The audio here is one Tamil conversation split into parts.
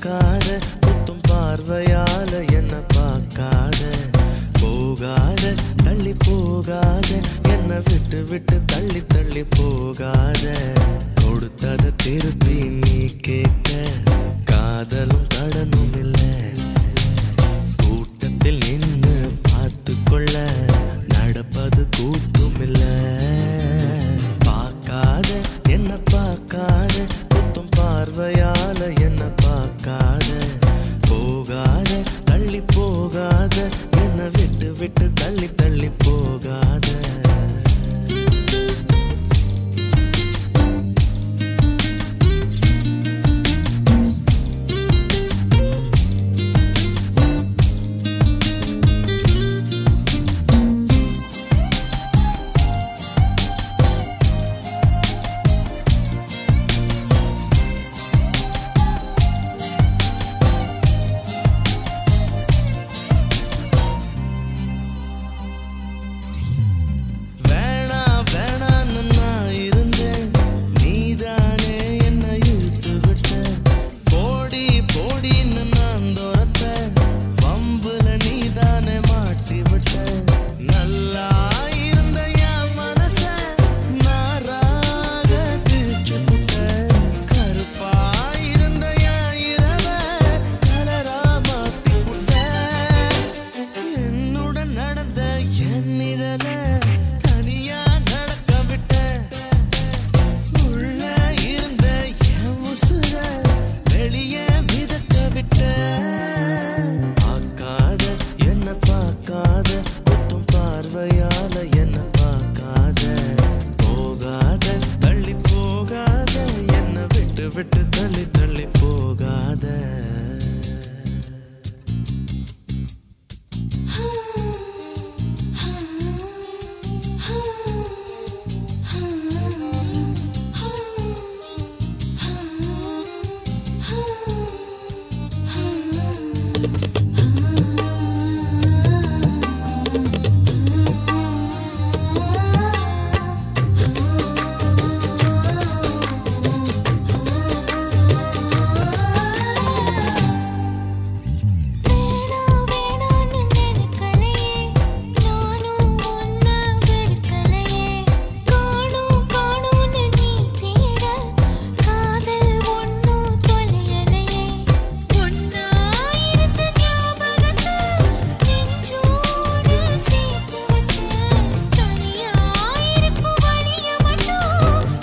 பார்க்காத குத்தும் பார்வையால என்ன பார்க்காத போகாத தள்ளி போகாத என்ன விட்டு விட்டு தள்ளி தள்ளி போகாத கொடுத்தத திருப்பி நீ கேட்க காதலும் கடனும் இல்ல கூட்டத்தில் நின்னு பார்த்து கொள்ள நடப்பது கூட்டும் இல்ல பார்க்காத என்ன பார்க்காத குத்தும் பார்வையால என்ன பார்க்காத போகாத தள்ளி போகாத என்ன விட்டு விட்டு தள்ளி தள்ளி போகாத விட்டு தள்ளி தள்ளி போகாத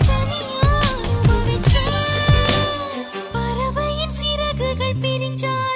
பிரிஞ்சா